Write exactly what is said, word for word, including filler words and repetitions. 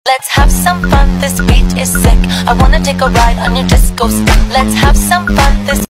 Let's have some fun, this beat is sick. I wanna take a ride on your disco stick. Let's have some fun, this